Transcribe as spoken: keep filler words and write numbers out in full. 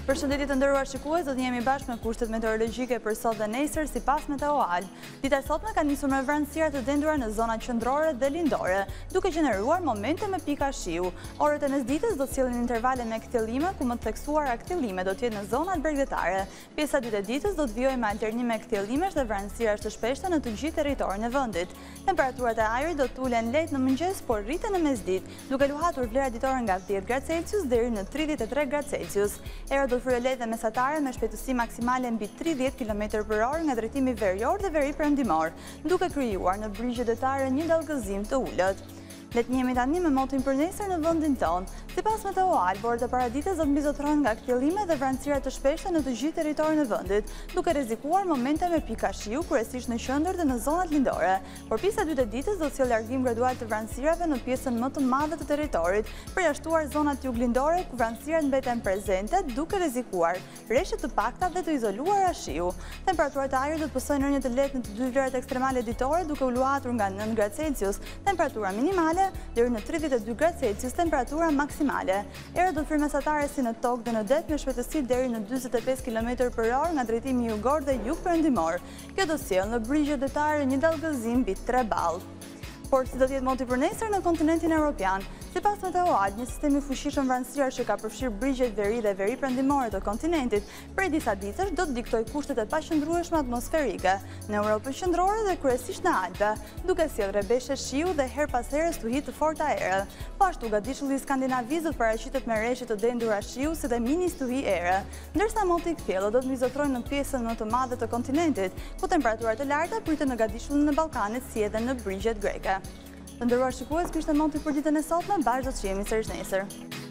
Përshëndetje të nderuar shikues, do të jemi bashkë me kushtet meteorologjike për sot dhe nesër sipas Meteoal. Dita e sotme ka nisur me vranësira të denduara në zonat qendrore dhe lindore, duke gjeneruar momente me pika shiu. Orët e mesditës do të sjellin intervale me kthjellime, ku më të theksuara kthjellime do të jetë në zonat bregdetare. Pjesa e dytë e ditës do të vijojë me alternime kthjellimesh dhe vranësirash të shpeshta në të gjithë territorin e vendit. Temperaturat e ajrit do të ulen lehtë në mëngjes, por rriten në mesditë, duke luhatur vlera ditore nga dhjetë gradë Celsius deri në tridhjetë e tre gradë Celsius. Era do të fryrë lehtë dhe mesatare me shpejtësi maksimale mbi tridhjetë kilometër për orë nga drejtimi verior dhe veri perëndimor, duke krijuar në brigjet detare një dallgëzim të ulët. Le të njihemi tani me motin për nesër në vendin tonë. Sipas Meteoal, orët e paradites do të mbizotrohen nga kthjellime dhe vranësira të shpeshta në të gjithë territorin e vendit, duke rrezikuar momente me pika shiu kryesisht në qendër dhe në zonat lindore. Por pjesa e dytë e ditës do të sjellë largim gradual të vranësirave në pjesën më të madhe të territorit, përjashtuar zonat juglindore ku vranësirat mbeten prezente, duke rrezikuar rreshtë të pakta dhe të izoluara shiu. Temperaturat e ajrit do të pësojnë rënje të lehtë në të dy vlerat ekstremale ditore, duke u luhatur nga nëntë gradë Celsius, temperatura minimale deri në tridhjetë e dy gradë Celsius, temperatura maksimale. Era do të fryrë mesatare si në tokë dhe në det me shpejtësi deri në dyzet e pesë kilometër për orë nga drejtimi jugor dhe jug perëndimor. Kjo do sjellë në brigjet detare një dallgëzim mbi tre ball. Por si do të jetë moti për nesër në kontinentin evropian? Sipas Meteoal, një sistem i fuqishëm vranësirash që ka përfshirë brigjet veri dhe veri perëndimore të kontinentit, prej disa ditësh do të diktojë kushtet e paqëndrueshme atmosferike në Europën qendrore dhe kryesisht në Alpe, duke sjellë rrebeshje shiu dhe her pas here stuhi të forta ere. Po ashtu gatishulli i Skandinavisë do të paraqitet me rreshtë të dendura shiu si dhe mini stuhi ere, ndërsa moti i kthjellët do të mizotrojnë në pjesën më të madhe të kontinentit, ku temperaturat e larta priten në gatishëllin e Ballkanit si edhe në brigjet greke. Të nderuar shikues, kishte moti për ditën e sotme, bashkë do të jemi sërish nesër.